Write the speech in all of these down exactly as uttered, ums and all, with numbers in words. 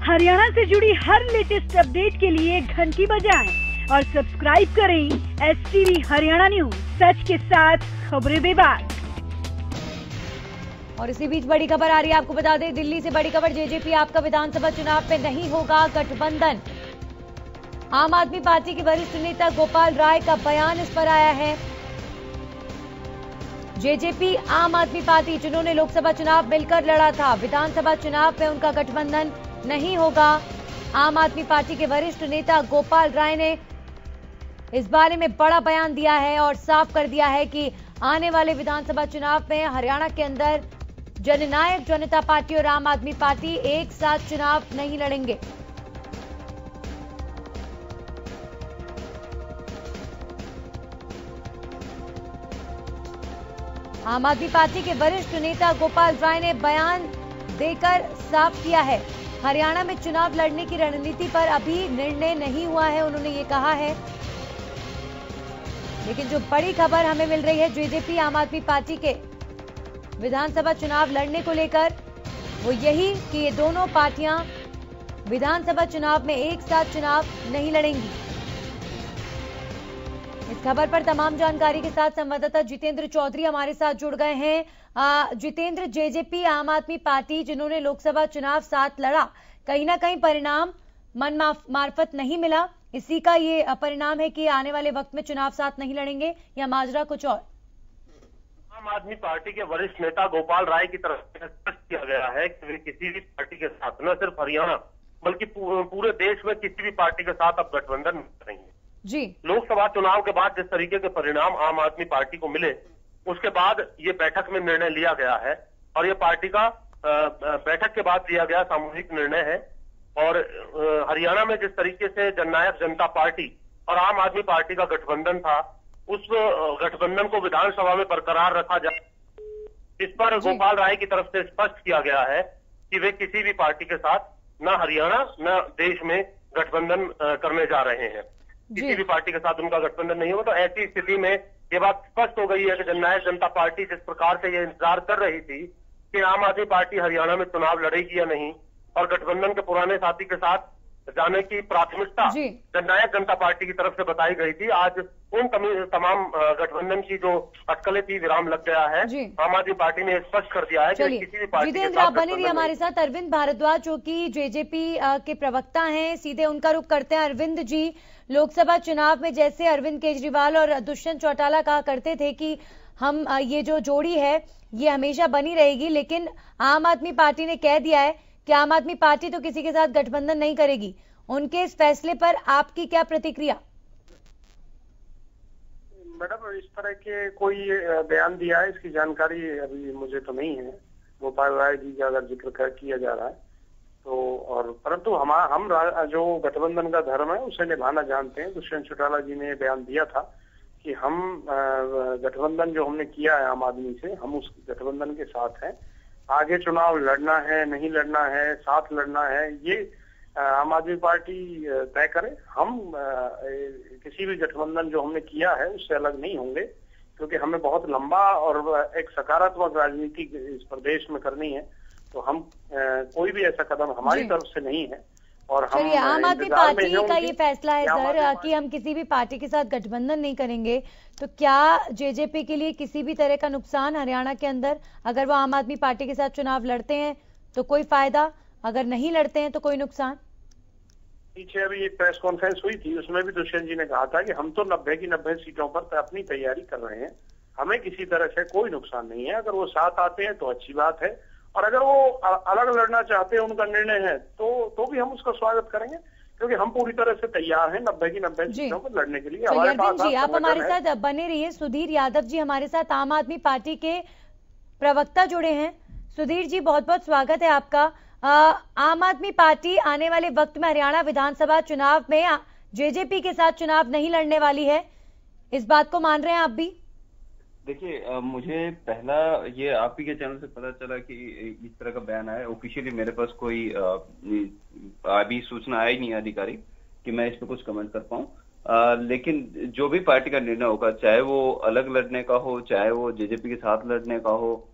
हरियाणा से जुड़ी हर latest update के लिए घंटी बजाएं और सब्सक्राइब करें S T V Haryana news, सच के साथ खबरें बेबाक। और इसी बीच बड़ी खबर आ रही है, आपको बता दें दिल्ली से बड़ी खबर, जेजेपी आपका विधानसभा चुनाव में नहीं होगा गठबंधन। आम आदमी पार्टी के वरिष्ठ नेता गोपाल राय का बयान इस पर आया है। जेजेपी आम आदमी पार्टी जिन्होंने लोकसभा चुनाव मिलकर लड़ा था, विधानसभा चुनाव में उनका गठबंधन नहीं होगा। आम आदमी पार्टी के वरिष्ठ नेता गोपाल राय ने इस बारे में बड़ा बयान दिया है और साफ कर दिया है कि आने वाले विधानसभा चुनाव में हरियाणा के अंदर जननायक जनता पार्टी और आम आदमी पार्टी एक साथ चुनाव नहीं लड़ेंगे। आम आदमी पार्टी के वरिष्ठ नेता गोपाल राय ने बयान देकर साफ किया है, हरियाणा में चुनाव लड़ने की रणनीति पर अभी निर्णय नहीं हुआ है, उन्होंने ये कहा है। लेकिन जो बड़ी खबर हमें मिल रही है जेजेपी आम आदमी पार्टी के विधानसभा चुनाव लड़ने को लेकर, वो यही कि ये दोनों पार्टियां विधानसभा चुनाव में एक साथ चुनाव नहीं लड़ेंगी। इस खबर पर तमाम जानकारी के साथ संवाददाता जितेंद्र चौधरी हमारे साथ जुड़ गए हैं। जितेंद्र, जेजेपी आम आदमी पार्टी जिन्होंने लोकसभा चुनाव साथ लड़ा, कहीं ना कहीं परिणाम मन मार्फत नहीं मिला, इसी का ये परिणाम है कि आने वाले वक्त में चुनाव साथ नहीं लड़ेंगे, या माजरा कुछ और? आम आदमी पार्टी के वरिष्ठ नेता गोपाल राय की तरफ से स्पष्ट किया गया है कि वे किसी भी पार्टी के साथ, न सिर्फ हरियाणा बल्कि पूरे देश में किसी भी पार्टी के साथ अब गठबंधन नहीं करेंगे जी। लोकसभा चुनाव के बाद जिस तरीके के परिणाम आम आदमी पार्टी को मिले, उसके बाद ये बैठक में निर्णय लिया गया है और ये पार्टी का बैठक के बाद लिया गया सामूहिक निर्णय है। और हरियाणा में जिस तरीके से जननायक जनता पार्टी और आम आदमी पार्टी का गठबंधन था, उस गठबंधन को विधानसभा में बरकरार रखा जाए, इस पर गोपाल राय की तरफ से स्पष्ट किया गया है कि वे किसी भी पार्टी के साथ न हरियाणा न देश में गठबंधन करने जा रहे हैं। किसी भी पार्टी के साथ उनका गठबंधन नहीं होगा। तो ऐसी स्थिति में ये बात स्पष्ट हो गई है कि जननायक जनता पार्टी जिस प्रकार से ये इंतजार कर रही थी कि आम आदमी पार्टी हरियाणा में चुनाव लड़ेगी या नहीं, और गठबंधन के पुराने साथी के साथ जाने की प्राथमिकता जननायक जनता पार्टी की तरफ से बताई गई थी, आज उन तमाम गठबंधन की जो अटकलें थी विराम लग गया है। आम आदमी पार्टी ने स्पष्ट कर दिया है कि किसी भी पार्टी के साथ बने रहिए हमारे साथ। अरविंद भारद्वाज जो कि जेजेपी के प्रवक्ता हैं, सीधे उनका रुख करते हैं। अरविंद जी, लोकसभा चुनाव में जैसे अरविंद केजरीवाल और दुष्यंत चौटाला कहा करते थे कि हम ये जो जोड़ी है ये हमेशा बनी रहेगी, लेकिन आम आदमी पार्टी ने कह दिया है कि आम आदमी पार्टी तो किसी के साथ गठबंधन नहीं करेगी। उनके इस फैसले पर आपकी क्या प्रतिक्रिया? मैडम, इस तरह के कोई बयान दिया है इसकी जानकारी अभी मुझे तो नहीं है। गोपाल राय जी का अगर जिक्र कर किया जा रहा है तो, और परंतु हम हम जो गठबंधन का धर्म है उसे निभाना जानते हैं। दुष्यंत चौटाला जी ने बयान दिया था कि हम गठबंधन जो हमने किया है आम आदमी से, हम उस गठबंधन के साथ हैं। आगे चुनाव लड़ना है नहीं लड़ना है, साथ लड़ना है, ये आम आदमी पार्टी तय करे। हम किसी भी गठबंधन जो हमने किया है उससे अलग नहीं होंगे, क्योंकि हमें बहुत लंबा और एक सकारात्मक राजनीति इस प्रदेश में करनी है। तो हम कोई भी ऐसा कदम हमारी तरफ से नहीं है। और हम आम आदमी पार्टी का ये फैसला है सर कि हम किसी भी पार्टी के साथ गठबंधन नहीं करेंगे, तो क्या जेजेपी के लिए किसी भी तरह का नुकसान हरियाणा के अंदर, अगर वो आम आदमी पार्टी के साथ चुनाव लड़ते हैं तो कोई फायदा, अगर नहीं लड़ते हैं तो कोई नुकसान? पीछे अभी एक प्रेस कॉन्फ्रेंस हुई थी, उसमें भी दुष्यंत जी ने कहा था कि हम तो नब्बे की नब्बे सीटों पर अपनी तैयारी कर रहे हैं, हमें किसी तरह से कोई नुकसान नहीं है। अगर वो साथ आते हैं तो अच्छी बात है, और अगर वो अलग लड़ना चाहते हैं, उनका निर्णय है, तो तो भी हम उसका स्वागत करेंगे, क्योंकि हम पूरी तरह से तैयार हैं नब्बे की नब्बे सीटों पर लड़ने के लिए। अरविंद जी, आप हमारे साथ बने रहिए। सुधीर यादव जी हमारे साथ, आम आदमी पार्टी के प्रवक्ता जुड़े हैं। सुधीर जी, बहुत बहुत स्वागत है आपका। आ, आम आदमी पार्टी आने वाले वक्त में हरियाणा विधानसभा चुनाव में जेजेपी के साथ चुनाव नहीं लड़ने वाली है, इस बात को मान रहे हैं आप भी? देखिए, मुझे पहला ये आप ही के चैनल से पता चला कि इस तरह का बयान आया। ऑफिशियली मेरे पास कोई अभी सूचना आई नहीं आधिकारिक कि मैं इस पर कुछ कमेंट कर पाऊं। लेकिन जो भी पार्टी का निर्णय होगा, चाहे वो अलग लड़ने का हो, चाहे वो जेजेपी के साथ लड़ने का हो,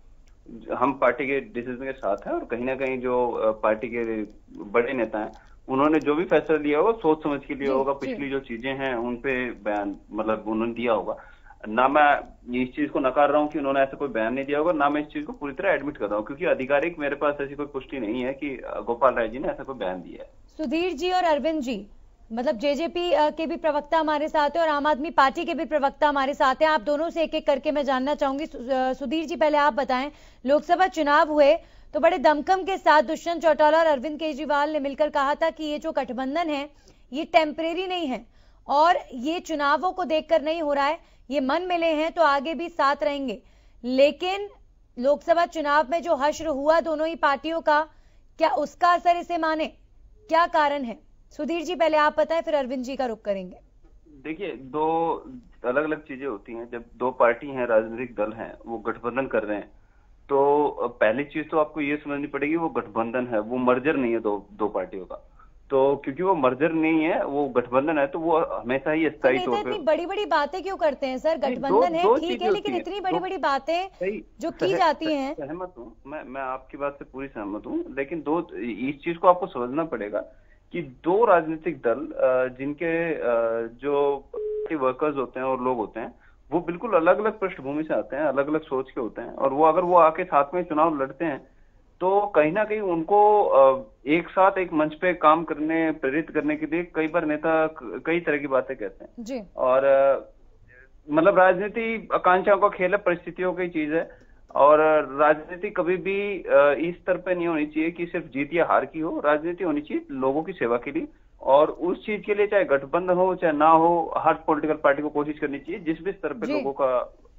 हम पार्टी के डिसीजन के साथ हैं और कहीं ना कहीं जो पार्टी के बड़े नेता हैं उन्होंने जो भी फैसला लिया होगा सोच समझ के लिया होगा। पिछली जो चीजें हैं उन पे बयान मतलब उन्होंने दिया होगा। ना मैं इस चीज को नकार रहा हूँ कि उन्होंने ऐसा कोई बयान नहीं दिया होगा, ना मैं इस चीज को पूरी तरह एडमिट कर रहा हूँ, क्योंकि आधिकारिक मेरे पास ऐसी कोई पुष्टि नहीं है कि गोपाल राय जी ने ऐसा कोई बयान दिया है। सुधीर जी और अरविंद जी, मतलब जेजेपी के भी प्रवक्ता हमारे साथ हैं और आम आदमी पार्टी के भी प्रवक्ता हमारे साथ हैं। आप दोनों से एक एक करके मैं जानना चाहूंगी। सुधीर जी, पहले आप बताएं, लोकसभा चुनाव हुए तो बड़े दमखम के साथ दुष्यंत चौटाला और अरविंद केजरीवाल ने मिलकर कहा था कि ये जो गठबंधन है ये टेम्परेरी नहीं है और ये चुनावों को देखकर नहीं हो रहा है, ये मन मिले हैं तो आगे भी साथ रहेंगे। लेकिन लोकसभा चुनाव में जो हश्र हुआ दोनों ही पार्टियों का, क्या उसका असर इसे माने? क्या कारण है? सुधीर जी पहले आप बताएं, फिर अरविंद जी का रुख करेंगे। देखिए, दो अलग अलग चीजें होती हैं। जब दो पार्टी हैं, राजनीतिक दल हैं, वो गठबंधन कर रहे हैं, तो पहली चीज तो आपको ये समझनी पड़ेगी वो गठबंधन है, वो मर्जर नहीं है दो दो पार्टियों का। तो क्योंकि वो मर्जर नहीं है, वो गठबंधन है, तो वो हमेशा ही स्थायी तौर पे। इतनी बड़ी बड़ी बातें क्यों करते हैं सर? गठबंधन है ठीक है, लेकिन इतनी बड़ी बड़ी बातें जो की जाती हैं। सहमत हूँ मैं मैं आपकी बात से पूरी सहमत हूँ, लेकिन दो इस चीज को आपको समझना पड़ेगा कि दो राजनीतिक दल जिनके जो वर्कर्स होते हैं और लोग होते हैं वो बिल्कुल अलग अलग पृष्ठभूमि से आते हैं, अलग अलग सोच के होते हैं, और वो अगर वो आके साथ में चुनाव लड़ते हैं तो कहीं ना कहीं उनको एक साथ एक मंच पे काम करने, प्रेरित करने के लिए कई बार नेता कई तरह की बातें कहते हैं जी। और मतलब राजनीति आकांक्षाओं का खेल है, परिस्थितियों की चीज है, और राजनीति कभी भी इस स्तर पे नहीं होनी चाहिए कि सिर्फ जीत या हार की हो। राजनीति होनी चाहिए लोगों की सेवा के लिए, और उस चीज के लिए चाहे गठबंधन हो चाहे ना हो, हर पॉलिटिकल पार्टी को कोशिश करनी चाहिए जिस भी स्तर पे लोगों का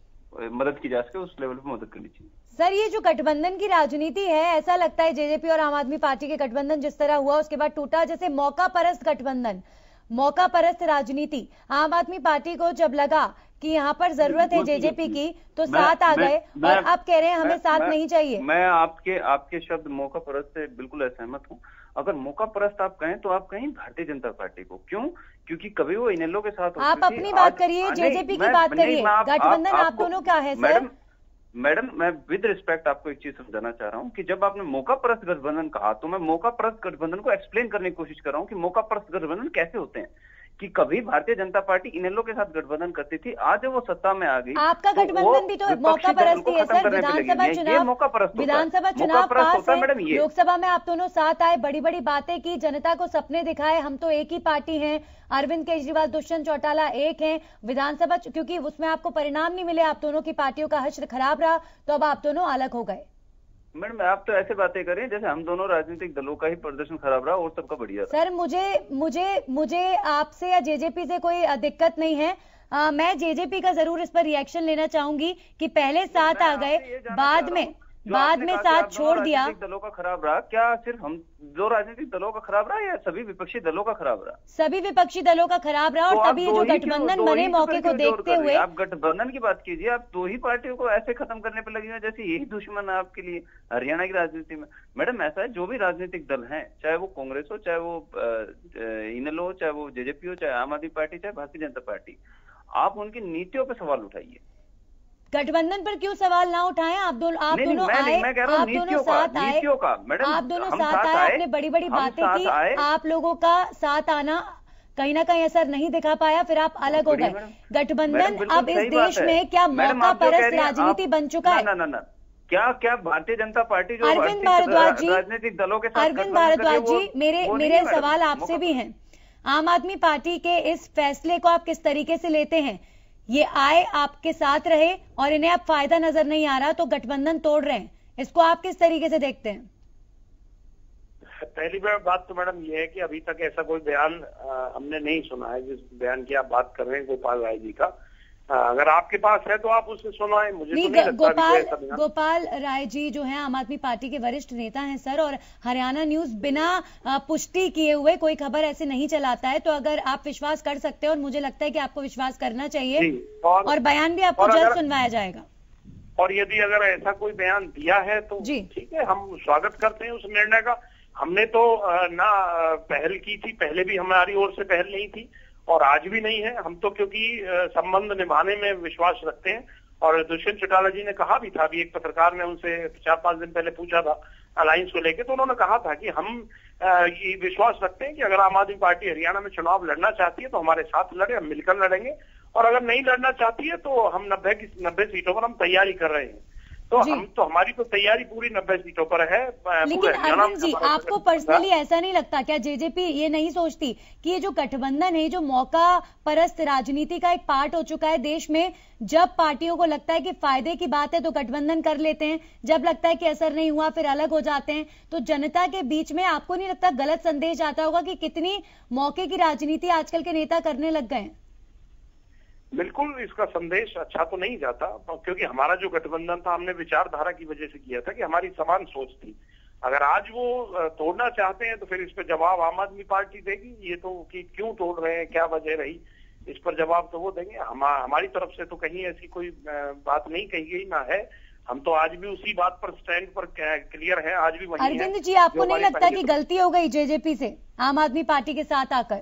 मदद की जा सके उस लेवल पे मदद करनी चाहिए। सर, ये जो गठबंधन की राजनीति है, ऐसा लगता है जेजेपी और आम आदमी पार्टी के गठबंधन जिस तरह हुआ उसके बाद टूटा, जैसे मौका परस्त गठबंधन, मौका परस्त राजनीति। आम आदमी पार्टी को जब लगा कि यहाँ पर जरूरत है जेजेपी की तो साथ आ गए, और अब कह रहे हैं हमें साथ नहीं चाहिए। मैं आपके आपके शब्द मौका परस्त से बिल्कुल असहमत हूँ। अगर मौका परस्त आप कहें तो आप कहें भारतीय जनता पार्टी को। क्यों? क्योंकि कभी वो इनेलो के साथ आप अपनी बात करिए, जेजेपी की बात करिए, गठबंधन आप दोनों का है सर। मैडम, मैं विद रिस्पेक्ट आपको एक चीज समझाना चाह रहा हूँ कि जब आपने मौका परस्त गठबंधन कहा तो मैं मौका परस्त गठबंधन को एक्सप्लेन करने की कोशिश कर रहा हूँ कि मौका परस्त गठबंधन कैसे होते हैं। कि कभी भारतीय जनता पार्टी इनेलो के साथ गठबंधन करती थी, आज जब वो सत्ता में आ गई, आपका तो गठबंधन भी तो मौका परस्त है सर। विधानसभा चुनाव मौका परस्त विधानसभा चुनाव पास है, लोकसभा में आप दोनों साथ आए, बड़ी बड़ी बातें की, जनता को सपने दिखाए, हम तो एक ही पार्टी हैं, अरविंद केजरीवाल, दुष्यंत चौटाला एक हैं। विधानसभा क्योंकि उसमें आपको परिणाम नहीं मिले, आप दोनों की पार्टियों का हश्र खराब रहा, तो अब आप दोनों अलग हो गए। मैडम, आप तो ऐसे बातें करें जैसे हम दोनों राजनीतिक दलों का ही प्रदर्शन खराब रहा और सबका बढ़िया रहा। सर, मुझे मुझे मुझे आपसे या जेजेपी से कोई दिक्कत नहीं है। आ, मैं जेजेपी का जरूर इस पर रिएक्शन लेना चाहूंगी कि पहले साथ आ गए, बाद में बाद में साथ छोड़ दिया। दलों का खराब रहा, क्या सिर्फ हम दो राजनीतिक दलों का खराब रहा या सभी विपक्षी दलों का खराब रहा? सभी विपक्षी दलों का खराब रहा, और तभी जो गठबंधन बने मौके को देखते हुए। आप गठबंधन की बात कीजिए, आप दो ही पार्टियों को ऐसे खत्म करने पर लगे हुए जैसे यही दुश्मन है आपके लिए हरियाणा की राजनीति में। मैडम, ऐसा है, जो भी राजनीतिक दल हैं, चाहे वो कांग्रेस हो, चाहे वो इनेलो हो, चाहे वो जेजेपी हो, चाहे आम आदमी पार्टी, चाहे भारतीय जनता पार्टी, आप उनकी नीतियों पर सवाल उठाइए। गठबंधन पर क्यों सवाल ना उठाएं? आप दोनों आप नहीं, दोनों नहीं, आए, मैं कह रहा आप दोनों साथ आए, आप दोनों साथ आए, आपने बड़ी बड़ी बातें की, आप लोगों का साथ आना कहीं ना कहीं असर नहीं दिखा पाया, फिर आप अलग हो गए। गठबंधन अब इस देश में क्या मौका परस्त राजनीति बन चुका है? ना ना ना, क्या क्या भारतीय जनता पार्टी जो अरविंद भारद्वाज जी, राजनीतिक दलों के साथ अरविंद भारद्वाज जी, मेरे मेरे सवाल आपसे भी हैं। आम आदमी पार्टी के इस फैसले को आप किस तरीके से लेते हैं? ये आए, आपके साथ रहे, और इन्हें अब फायदा नजर नहीं आ रहा तो गठबंधन तोड़ रहे हैं, इसको आप किस तरीके से देखते हैं? पहली बात तो मैडम ये है कि अभी तक ऐसा कोई बयान आ, हमने नहीं सुना है जिस बयान की आप बात कर रहे हैं गोपाल राय जी का। आ, अगर आपके पास है तो आप उसे सुनाएं। मुझे नहीं, तो नहीं लगता गोपाल गोपाल राय जी जो है आम आदमी पार्टी के वरिष्ठ नेता हैं सर, और हरियाणा न्यूज बिना पुष्टि किए हुए कोई खबर ऐसे नहीं चलाता है, तो अगर आप विश्वास कर सकते हैं, और मुझे लगता है कि आपको विश्वास करना चाहिए, और, और बयान भी आपको जल्द सुनवाया जाएगा। और यदि अगर ऐसा कोई बयान दिया है तो ठीक है, हम स्वागत करते हैं उस निर्णय का। हमने तो ना पहल की थी, पहले भी हमारी ओर से पहल नहीं थी और आज भी नहीं है। हम तो क्योंकि संबंध निभाने में विश्वास रखते हैं और दुष्यंत चौटाला जी ने कहा भी था, अभी एक पत्रकार ने उनसे चार पांच दिन पहले पूछा था अलायंस को लेकर, तो उन्होंने कहा था कि हम ये विश्वास रखते हैं कि अगर आम आदमी पार्टी हरियाणा में चुनाव लड़ना चाहती है तो हमारे साथ लड़े, हम मिलकर लड़ेंगे, और अगर नहीं लड़ना चाहती है तो हम नब्बे की नब्बे सीटों पर हम तैयारी कर रहे हैं। तो हम तो हमारी तो तैयारी पूरी नब्बे सीटों पर है। लेकिन अरविंद जी, आपको पर्सनली ऐसा नहीं लगता क्या, जेजेपी ये नहीं सोचती कि ये जो गठबंधन है, जो मौका परस्त राजनीति का एक पार्ट हो चुका है देश में, जब पार्टियों को लगता है कि फायदे की बात है तो गठबंधन कर लेते हैं, जब लगता है कि असर नहीं हुआ फिर अलग हो जाते हैं, तो जनता के बीच में आपको नहीं लगता गलत संदेश आता होगा कि कितनी मौके की राजनीति आजकल के नेता करने लग गए हैं? बिल्कुल, इसका संदेश अच्छा तो नहीं जाता, क्योंकि हमारा जो गठबंधन था हमने विचारधारा की वजह से किया था कि हमारी समान सोच थी। अगर आज वो तोड़ना चाहते हैं तो फिर इस पर जवाब आम आदमी पार्टी देगी, ये तो कि क्यों तोड़ रहे हैं, क्या वजह रही, इस पर जवाब तो वो देंगे। हम हमारी तरफ से तो कहीं ऐसी कोई बात नहीं कही गई ना है, हम तो आज भी उसी बात पर स्टैंड पर क्लियर है, आज भी वही है। अरविंद जी, आपको नहीं लगता कि गलती हो गई जेजेपी से आम आदमी पार्टी के साथ आकर?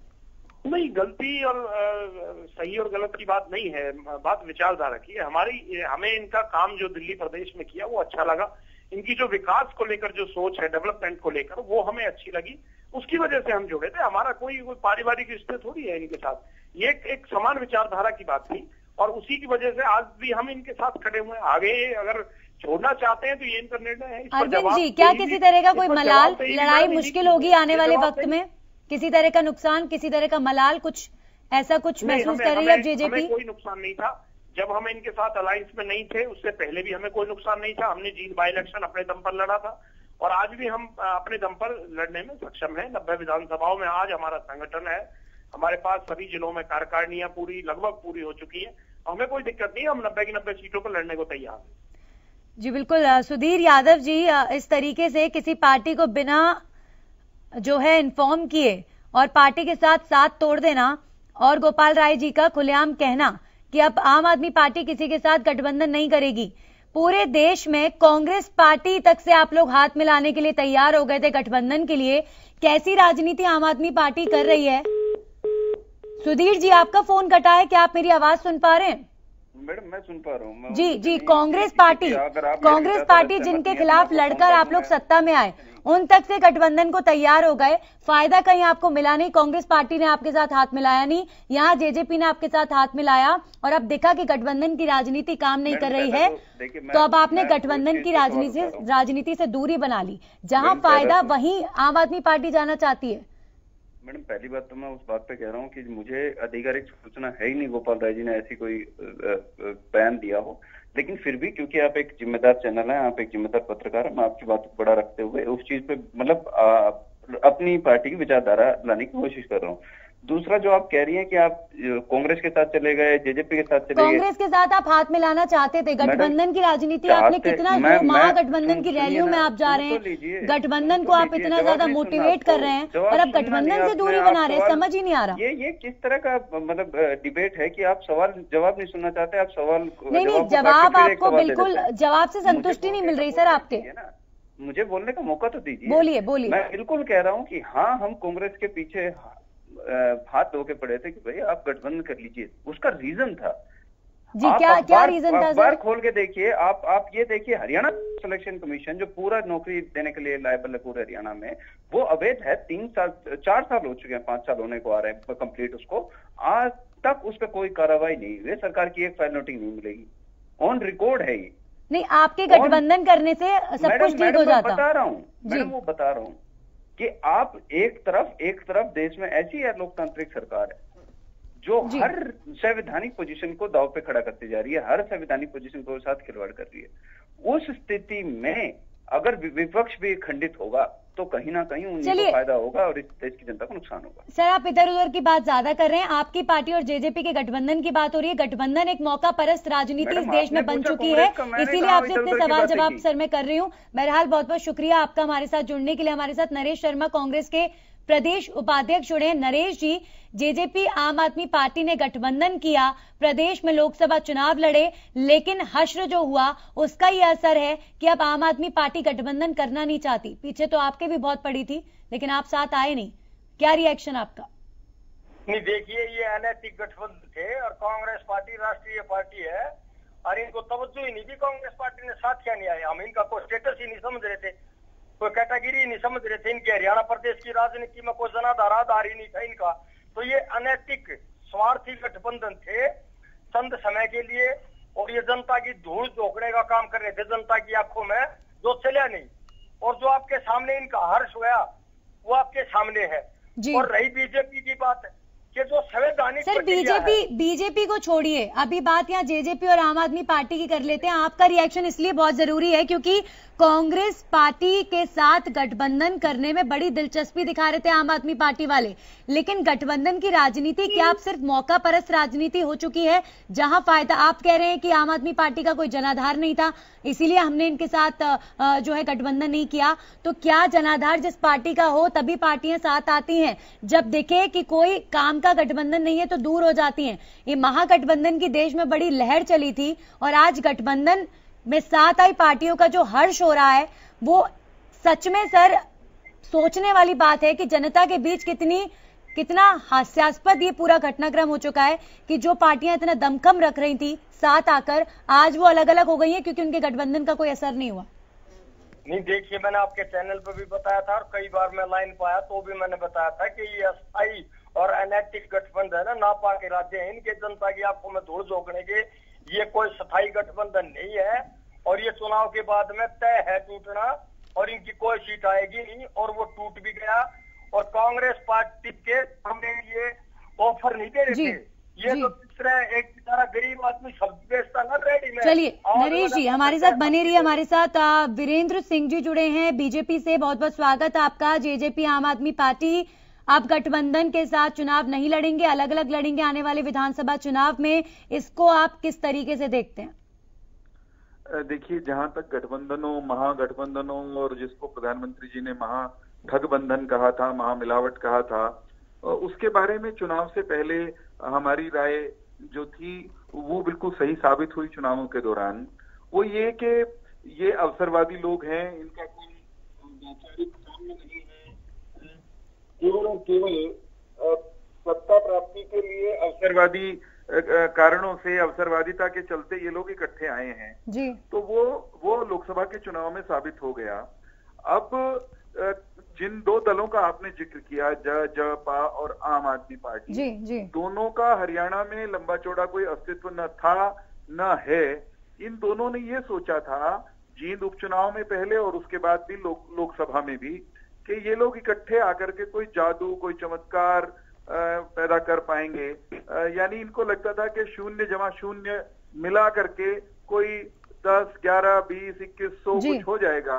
नहीं, गलती और आ, सही और गलत की बात नहीं है, बात विचारधारा की है। हमारी हमें इनका काम जो दिल्ली प्रदेश में किया वो अच्छा लगा, इनकी जो विकास को लेकर जो सोच है, डेवलपमेंट को लेकर, वो हमें अच्छी लगी, उसकी वजह से हम जुड़े थे। हमारा कोई कोई पारिवारिक रिश्ते थोड़ी है इनके साथ, ये एक, एक समान विचारधारा की बात थी और उसी की वजह से आज भी हम इनके साथ खड़े हुए हैं। आगे अगर छोड़ना चाहते हैं तो ये इनका निर्णय है। अरविंद जी, क्या किसी तरह का कोई मलाल, लड़ाई मुश्किल होगी आने वाले वक्त में? किसी तरह का नुकसान, किसी तरह का मलाल, कुछ ऐसा कुछ महसूस कर रही है अब जेजेपी? हमें कोई नुकसान नहीं था जब हम इनके साथ अलायंस में नहीं थे, उससे पहले भी हमें कोई नुकसान नहीं था। हमने जीत बाई इलेक्शन अपने दम पर लड़ा था और आज भी हम अपने दम पर लड़ने में सक्षम है। नब्बे विधानसभाओं में आज हमारा संगठन है, हमारे पास सभी जिलों में कार्यकारिणियां पूरी लगभग पूरी हो चुकी है, हमें कोई दिक्कत नहीं है, हम नब्बे की नब्बे सीटों पर लड़ने को तैयार हैं। जी बिल्कुल। सुधीर यादव जी, इस तरीके से किसी पार्टी को बिना जो है इन्फॉर्म किए और पार्टी के साथ साथ तोड़ देना, और गोपाल राय जी का खुलेआम कहना कि अब आम आदमी पार्टी किसी के साथ गठबंधन नहीं करेगी। पूरे देश में कांग्रेस पार्टी तक से आप लोग हाथ मिलाने के लिए तैयार हो गए थे गठबंधन के लिए। कैसी राजनीति आम आदमी पार्टी कर रही है? सुधीर जी, आपका फोन कटा है, क्या आप मेरी आवाज सुन पा रहे हैं? मैडम मैं सुन पा रहा हूँ। जी जी, कांग्रेस पार्टी कांग्रेस पार्टी जिनके खिलाफ लड़कर आप लोग सत्ता में आए, उन तक से गठबंधन को तैयार हो गए। फायदा कहीं आपको मिला नहीं, कांग्रेस पार्टी ने आपके साथ हाथ मिलाया नहीं, यहाँ जेजेपी ने आपके साथ हाथ मिलाया और अब देखा कि गठबंधन की राजनीति काम नहीं कर रही है, तो अब आपने गठबंधन की राजनीति राजनीति से दूरी बना ली। जहाँ फायदा वहीं आम आदमी पार्टी जाना चाहती है। मैडम, पहली बात तो मैं उस बात पे कह रहा हूँ कि मुझे आधिकारिक सूचना है ही नहीं गोपाल राय जी ने ऐसी कोई बयान दिया हो, लेकिन फिर भी क्योंकि आप एक जिम्मेदार चैनल है, आप एक जिम्मेदार पत्रकार है, मैं आपकी बात को बड़ा रखते हुए उस चीज पे मतलब अपनी पार्टी की विचारधारा लाने की कोशिश कर रहा हूँ। दूसरा, जो आप कह रही हैं कि आप कांग्रेस के साथ चले गए, जेजेपी के साथ चले गए, कांग्रेस के साथ आप हाथ मिलाना चाहते थे, गठबंधन की राजनीति आपने कितना, महागठबंधन की रैलियों में आप जा रहे हैं, गठबंधन को आप इतना ज्यादा मोटिवेट कर रहे हैं और अब गठबंधन से दूरी बना रहे हैं, समझ ही नहीं आ रहा। ये ये किस तरह का मतलब डिबेट है कि आप सवाल जवाब नहीं सुनना चाहते, आप सवाल नहीं नहीं जवाब आपको बिल्कुल जवाब से संतुष्टि नहीं मिल रही सर आपके। मुझे बोलने का मौका तो दीजिए। बोलिए बोलिए। मैं बिल्कुल कह रहा हूँ कि हाँ, हम कांग्रेस के पीछे हाथ धो के पड़े थे कि भाई आप गठबंधन कर लीजिए, उसका रीजन था जी। क्या क्या रीजन था? बार खोल के देखिए आप आप ये देखिए, हरियाणा सिलेक्शन कमीशन जो पूरा नौकरी देने के लिए लायबल है पूरे हरियाणा में, वो अवैध है। तीन साल चार साल हो चुके हैं, पांच साल होने को आ रहे हैं कंप्लीट उसको, आज तक उस पर कोई कार्रवाई नहीं हुई, सरकार की एक फाइल नोटिंग नहीं मिलेगी, ऑन रिकॉर्ड है ये। नहीं, आपके गठबंधन करने से सब कुछ ठीक हो जाता। बता रहा हूँ मैडम, वो बता रहा हूँ कि आप एक तरफ एक तरफ देश में ऐसी है लोकतांत्रिक सरकार है जो हर संवैधानिक पोजीशन को दांव पे खड़ा करती जा रही है, हर संवैधानिक पोजीशन को साथ खिलवाड़ कर रही है। उस स्थिति में अगर विपक्ष भी खंडित होगा तो कहीं ना कहीं उनको फायदा होगा और इस देश की जनता को नुकसान होगा। सर, आप इधर उधर की बात ज्यादा कर रहे हैं, आपकी पार्टी और जेजेपी के गठबंधन की बात हो रही है। गठबंधन एक मौका परस्त राजनीति इस देश में बन चुकी है, इसीलिए आपसे इतने सवाल जवाब सर मैं कर रही हूँ। बहरहाल बहुत बहुत शुक्रिया आपका हमारे साथ जुड़ने के लिए। हमारे साथ नरेश शर्मा, कांग्रेस के प्रदेश उपाध्यक्ष जुड़े हैं। नरेश जी, जेजेपी आम आदमी पार्टी ने गठबंधन किया, प्रदेश में लोकसभा चुनाव लड़े, लेकिन हश्र जो हुआ उसका ये असर है कि अब आम आदमी पार्टी गठबंधन करना नहीं चाहती। पीछे तो आपके भी बहुत पड़ी थी, लेकिन आप साथ आए नहीं, क्या रिएक्शन आपका? नहीं, देखिए, ये अनैतिक गठबंधन थे और कांग्रेस पार्टी राष्ट्रीय पार्टी है और इनको तवज्जो ही नहीं दी कांग्रेस पार्टी ने, साथ क्या नहीं आए। हम इनका कोई स्टेटस ही नहीं समझ रहे थे, कोई कैटेगरी ही नहीं समझ रहे थे। इनके हरियाणा प्रदेश की राजनीति में कोई जनाधार आधार ही नहीं था इनका। तो ये अनैतिक स्वार्थी गठबंधन थे चंद समय के लिए, और ये जनता की धूल झोंकने का काम कर रहे थे जनता की आंखों में, जो चला नहीं। और जो आपके सामने इनका हर्ष हुआ वो आपके सामने है। और रही बीजेपी की बात कि जो संवैधानिक सर, बीजेपी बीजेपी को छोड़िए, अभी बात यहाँ जेजेपी और आम आदमी पार्टी की कर लेते हैं। आपका रिएक्शन इसलिए बहुत जरूरी है क्योंकि कांग्रेस पार्टी के साथ गठबंधन करने में बड़ी दिलचस्पी दिखा रहे थे आम आदमी पार्टी वाले, लेकिन गठबंधन की राजनीति क्या अब सिर्फ मौका परस्त राजनीति हो चुकी है, जहां फायदा, आप कह रहे हैं कि आम आदमी पार्टी का कोई जनाधार नहीं था इसीलिए हमने इनके साथ जो है गठबंधन नहीं किया, तो क्या जनाधार जिस पार्टी का हो तभी पार्टियां साथ आती हैं, जब देखे कि कोई काम का गठबंधन नहीं है तो दूर हो जाती हैं। ये महागठबंधन की देश में बड़ी लहर चली थी और आज गठबंधन में साथ आई पार्टियों का जो हर्ष हो रहा है वो सच में सर सोचने वाली बात है कि जनता के बीच कितनी कितना हास्यास्पद ये पूरा घटनाक्रम हो चुका है कि जो पार्टियां इतना दमखम रख रही थी साथ आकर, आज वो अलग अलग हो गई हैं क्योंकि उनके गठबंधन का कोई असर नहीं हुआ। नहीं, देखिए मैंने आपके चैनल पर भी बताया था और कई बार मैं लाइन पाया तो भी मैंने बताया था कि ये अस्थायी और अनैतिक गठबंधन है ना, नापा के राज्य है, इनके जनता की आंखों में धूल झोंकने के ये कोई स्थायी गठबंधन नहीं है। और ये चुनाव के बाद में तय है टूटना और इनकी कोई सीट आएगी नहीं, और वो टूट भी गया। और कांग्रेस पार्टी के सामने ये ऑफर नहीं दे रहे थे, ये तो दूसरा एक बेचारा गरीब आदमी सब बेचता ना रेडी में। चलिए नरेश जी हमारे साथ बने रहिए, हमारे साथ वीरेंद्र सिंह जी जुड़े हैं बीजेपी से, बहुत बहुत स्वागत आपका। जेजेपी आम आदमी पार्टी आप गठबंधन के साथ चुनाव नहीं लड़ेंगे, अलग अलग लड़ेंगे आने वाले विधानसभा चुनाव में, इसको आप किस तरीके से देखते हैं? देखिए, जहां तक गठबंधनों, महागठबंधनों और जिसको प्रधानमंत्री जी ने महाठगबंधन कहा था, महामिलावट कहा था, उसके बारे में चुनाव से पहले हमारी राय जो थी वो बिल्कुल सही साबित हुई चुनावों के दौरान। वो ये कि ये अवसरवादी लोग हैं, इनका कोई वैचारिक साम्य नहीं है, केवल और केवल सत्ता प्राप्ति के लिए अवसरवादी कारणों से, अवसरवादिता के चलते ये लोग इकट्ठे आए हैं जी। तो वो वो लोकसभा के चुनाव में साबित हो गया। अब जिन दो दलों का आपने जिक्र किया, ज ज पा और आम आदमी पार्टी, जी जी दोनों का हरियाणा में लंबा चौड़ा कोई अस्तित्व न था न है। इन दोनों ने ये सोचा था जींद उपचुनाव में पहले और उसके बाद भी लोक लोकसभा में भी कि ये लोग इकट्ठे आकर के कोई जादू, कोई चमत्कार पैदा कर पाएंगे। यानी इनको लगता था कि शून्य जमा शून्य मिला करके कोई दस, ग्यारह, बीस, इक्कीस, सौ कुछ हो जाएगा।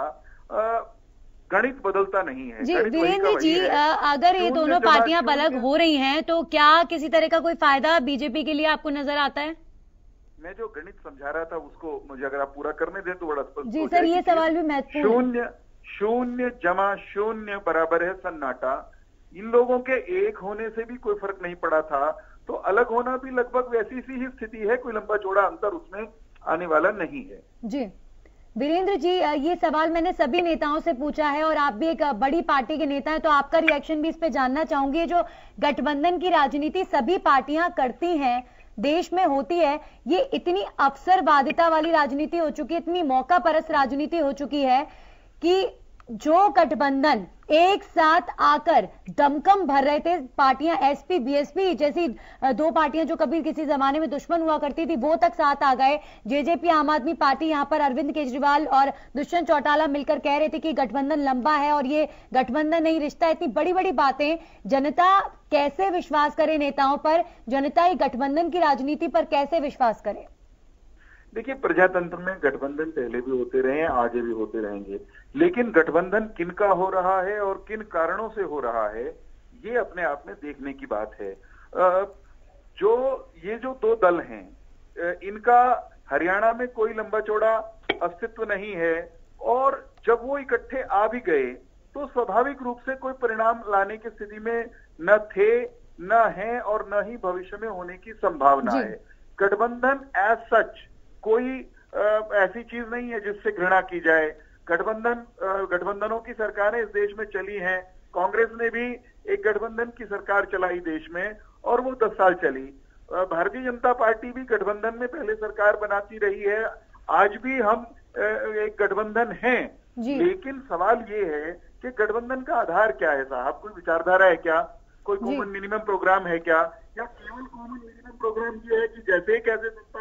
गणित बदलता नहीं है। जी वीरेंद्र जी, अगर ये दोनों पार्टियां अलग हो रही हैं तो क्या किसी तरह का कोई फायदा बीजेपी के लिए आपको नजर आता है? मैं जो गणित समझा रहा था उसको मुझे अगर आप पूरा करने दें तो बड़ा स्पष्ट। जी सर, ये सवाल भी महत्वपूर्ण। शून्य शून्य जमा शून्य बराबर है सन्नाटा। इन लोगों के एक होने से भी कोई फर्क नहीं पड़ा था, तो अलग होना भी लगभग वैसी सी ही स्थिति है, कोई लंबा चौड़ा अंतर उसमें आने वाला नहीं है। जी वीरेंद्र जी, ये सवाल मैंने सभी नेताओं से पूछा है और आप भी एक बड़ी पार्टी के नेता हैं तो आपका रिएक्शन भी इस पे जानना चाहूंगी। जो गठबंधन की राजनीति सभी पार्टियां करती हैं, देश में होती है, ये इतनी अवसरवादिता वाली राजनीति हो चुकी है, इतनी मौका परस्त राजनीति हो चुकी है कि जो गठबंधन एक साथ आकर दमकम भर रहे थे, पार्टियां एसपी बीएसपी जैसी दो पार्टियां जो कभी किसी जमाने में दुश्मन हुआ करती थी, वो तक साथ आ गए। जेजेपी आम आदमी पार्टी, यहां पर अरविंद केजरीवाल और दुष्यंत चौटाला मिलकर कह रहे थे कि गठबंधन लंबा है और ये गठबंधन नहीं रिश्ता। इतनी बड़ी बड़ी बातें, जनता कैसे विश्वास करे नेताओं पर? जनता ही गठबंधन की राजनीति पर कैसे विश्वास करे? देखिए, प्रजातंत्र में गठबंधन पहले भी होते रहे हैं, आगे भी होते रहेंगे, लेकिन गठबंधन किनका हो रहा है और किन कारणों से हो रहा है ये अपने आप में देखने की बात है। जो ये जो दो दल हैं, इनका हरियाणा में कोई लंबा चौड़ा अस्तित्व नहीं है और जब वो इकट्ठे आ भी गए तो स्वाभाविक रूप से कोई परिणाम लाने की स्थिति में न थे, न है और न ही भविष्य में होने की संभावना है। गठबंधन एज सच कोई ऐसी चीज नहीं है जिससे घृणा की जाए। गठबंधन गठबंधनों की सरकारें इस देश में चली हैं। कांग्रेस ने भी एक गठबंधन की सरकार चलाई देश में और वो दस साल चली। भारतीय जनता पार्टी भी गठबंधन में पहले सरकार बनाती रही है, आज भी हम एक गठबंधन हैं, लेकिन सवाल ये है कि गठबंधन का आधार क्या है साहब? कोई विचारधारा है क्या? कोई कॉमन मिनिमम प्रोग्राम है क्या? या केवल कॉमन मिनिमम प्रोग्राम ये है कि जैसे कैसे सत्ता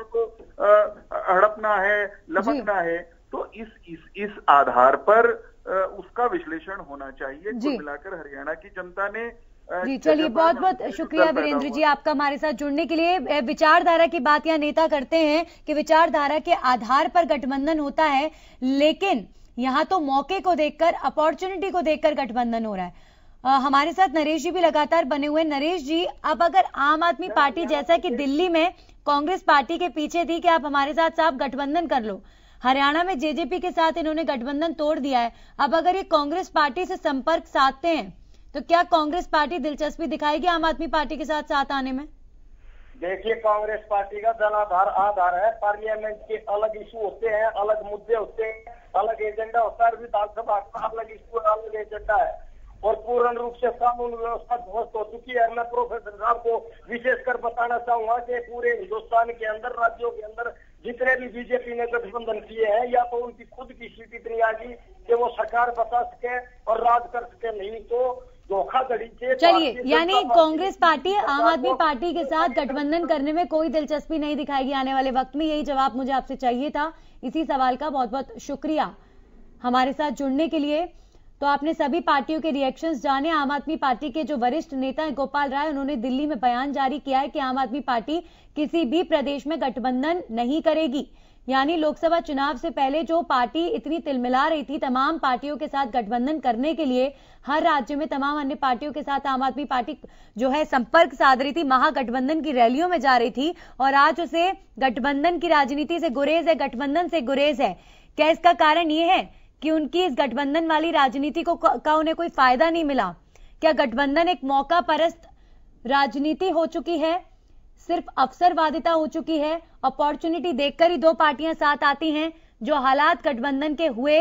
को हड़पना है, लपकना है? तो इस इस इस आधार पर उसका विश्लेषण होना चाहिए। कुल मिलाकर हरियाणा की जनता ने जी, चलिए बहुत बहुत शुक्रिया वीरेंद्र जी आपका हमारे साथ जुड़ने के लिए। विचारधारा की बात यहाँ नेता करते हैं कि विचारधारा के आधार पर गठबंधन होता है, लेकिन यहाँ तो मौके को देखकर, अपॉर्चुनिटी को देखकर गठबंधन हो रहा है। आ, हमारे साथ नरेश जी भी लगातार बने हुए। नरेश जी, अब अगर आम आदमी पार्टी जैसा कि दिल्ली में कांग्रेस पार्टी के पीछे थी कि आप हमारे साथ साहब गठबंधन कर लो, हरियाणा में जेजेपी के साथ इन्होंने गठबंधन तोड़ दिया है, अब अगर ये कांग्रेस पार्टी से संपर्क साधते हैं तो क्या कांग्रेस पार्टी दिलचस्पी दिखाएगी आम आदमी पार्टी के साथ साथ आने में? देखिए, कांग्रेस पार्टी का जनाधार आधार है। पार्लियामेंट के अलग इशू होते हैं, अलग मुद्दे होते हैं, अलग एजेंडा होता है। विधानसभा का अलग इशू, अलग एजेंडा है और पूर्ण रूप से कानून व्यवस्था ध्वस्त हो चुकी है। मैं प्रोफेसर साहब को विशेषकर बताना चाहूंगा कि पूरे हिंदुस्तान के अंदर, राज्यों के अंदर जितने भी बीजेपी ने गठबंधन किए हैं, या तो उनकी खुद की सीट इतनी आ गई कि वो सरकार बचा सके और राज कर सके, नहीं तो धोखाधड़ी से। चलिए, यानी कांग्रेस पार्टी आम आदमी पार्टी के साथ गठबंधन करने में कोई दिलचस्पी नहीं दिखाएगी आने वाले वक्त में। यही जवाब मुझे आपसे चाहिए था इसी सवाल का। बहुत बहुत शुक्रिया हमारे साथ जुड़ने के लिए। तो आपने सभी पार्टियों के रिएक्शंस जाने। आम आदमी पार्टी के जो वरिष्ठ नेता हैं गोपाल राय, उन्होंने दिल्ली में बयान जारी किया है कि आम आदमी पार्टी किसी भी प्रदेश में गठबंधन नहीं करेगी। यानी लोकसभा चुनाव से पहले जो पार्टी इतनी तिलमिला रही थी तमाम पार्टियों के साथ गठबंधन करने के लिए, हर राज्य में तमाम अन्य पार्टियों के साथ आम आदमी पार्टी जो है संपर्क साध रही थी, महागठबंधन की रैलियों में जा रही थी, और आज उसे गठबंधन की राजनीति से गुरेज है, गठबंधन से गुरेज है। क्या इसका कारण ये है कि उनकी इस गठबंधन वाली राजनीति को का उन्हें कोई फायदा नहीं मिला? क्या गठबंधन एक मौका परस्त राजनीति हो चुकी है, सिर्फ अवसरवादिता हो चुकी है? अपॉर्चुनिटी देखकर ही दो पार्टियां साथ आती हैं। जो हालात गठबंधन के हुए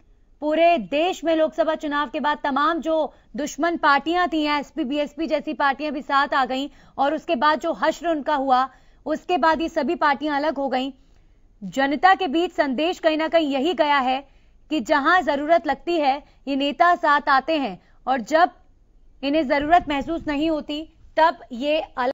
पूरे देश में लोकसभा चुनाव के बाद, तमाम जो दुश्मन पार्टियां थी, एसपी बीएसपी जैसी पार्टियां भी साथ आ गईं, और उसके बाद जो हश्र उनका हुआ, उसके बाद ये सभी पार्टियां अलग हो गईं। जनता के बीच संदेश कहीं ना कहीं यही गया है कि जहां जरूरत लगती है ये नेता साथ आते हैं, और जब इन्हें जरूरत महसूस नहीं होती तब ये अलग